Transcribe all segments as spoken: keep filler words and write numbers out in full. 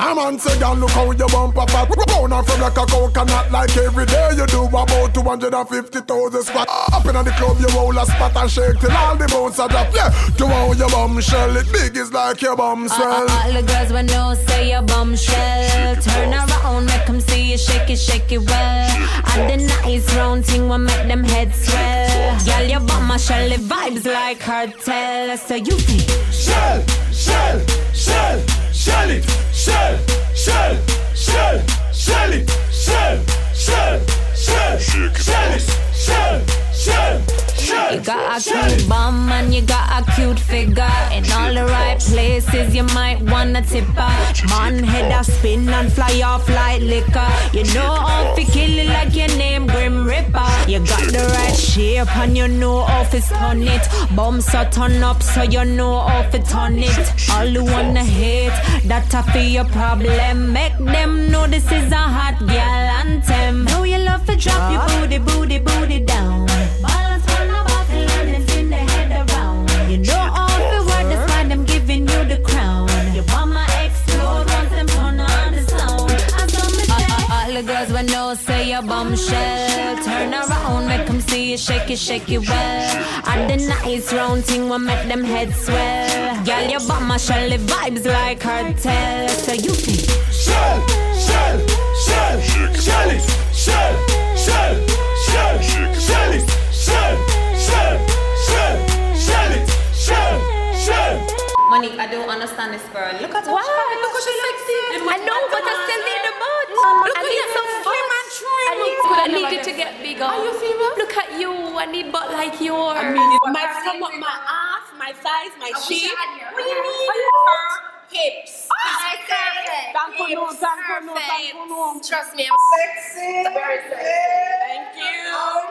A man say, girl, look how you bump up at pound and from like a coconut. Like every day you do about two hundred fifty thousand squat. Up in the club you roll a spot and shake till all the bones are drop. Yeah, to how your bum shell, it big is like your bum swell. uh, uh, All the girls will know say your bum shell. Turn around, make them see you shake it, shake it well. And the nice round thing will make them heads swell. Girl, your bum a shell, it vibes like cartel. So you think shell, shell, shell, shell it, shell, shell, shell, shell it, shell, shell, shell, shell it, shell, shell, shell. you got a cute bum and you got a cute figure. In all the right places you might wanna tip her. Man head a spin and fly off like liquor. You know how to kill it like your name Grim Ripper. You got the right shape and you know how to stun it. Bum so turn up so you know how to turn it. All who wanna hate, that a for your problem. Make them know this is a hot girl anthem. Know you love to drop your booty, booty, booty down. Balance on the buckle and then spin the head around. You know all the word, that's why them giving you the crown. Your mama explode once them turn on the sound. As long as uh, uh, all the girls will know say your bombshell. Turn around, make them see you shake it, shake it well. And the nice round thing will make them heads swell. Girl, your bum a shell, it vibes like cartel. So you think shell, shell, shell, shell it, shell, shell, shell, shell it, shell, shell, shell, shell it, shell, shell. Monique, I don't understand this girl. Look at her. Wow. Look how she's sexy. I know, but I still need the butt. Look I at need you, some slim butt. and trim. I need, Look I at need them it to again. get bigger. Are you serious? Look at you. I need butt like yours. I mean, my stomach, my ass, my thighs, my shape. We need her hips. Perfect. Thank you, no, thank you, no, thank you, no. Trust me, I'm Sexy. Very sexy. Thank you.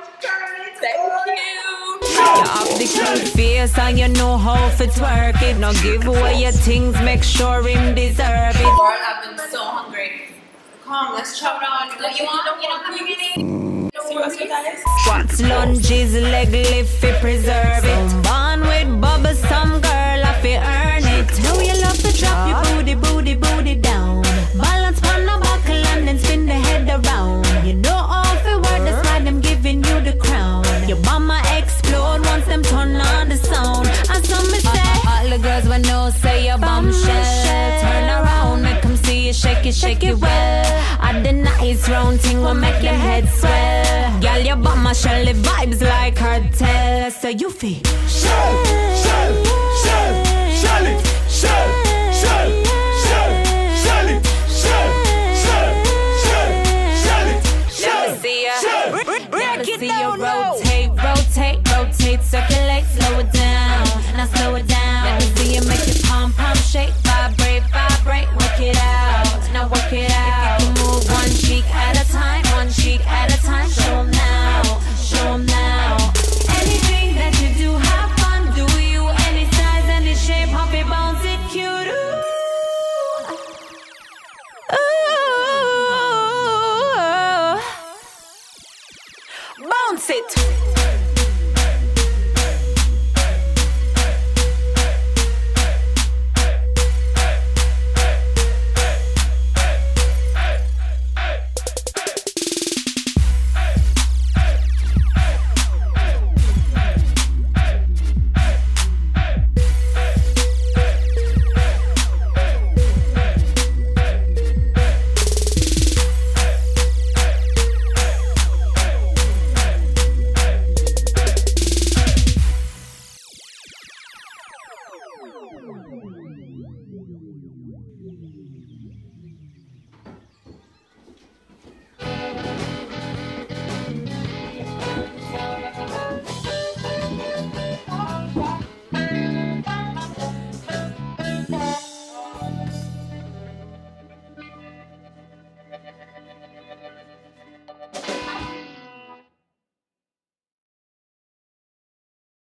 Thank you. you have the cute face and you know how to twerk it. Now give away your things, make sure him deserve it. Girl, I've been so hungry. Come, let's chop down. You want, you know, come here. Seriously, guys? Squats, lunges, leg lift, fi preserve it. Some born with bubbles, some girl I fi earn it. Know you love to drop your booty, booty, booty down. Balance on the buckle and then spin the head around. You know all fi work, that's why them giving you the crown. Your mama explode once them turn on the sound. And some me say, uh, all the girls will know say your bombshell. Turn around, make them see you shake it, shake it well. And the nice round thing will make your head swell. Girl, your bum a shell, it vibes like cartel. So you feel shell, shell.